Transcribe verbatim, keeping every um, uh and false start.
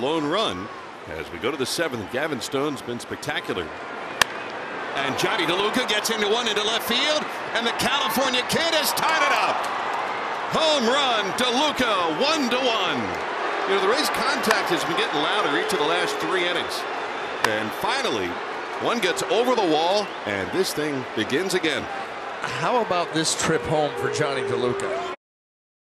lone run. As we go to the seventh, Gavin Stone's been spectacular. And Jonny DeLuca gets into one into left field, and the California kid has tied it up. Home run, DeLuca, one to one. You know, the Rays' contact has been getting louder each of the last three innings. And finally, one gets over the wall, and this thing begins again. How about this trip home for Jonny DeLuca?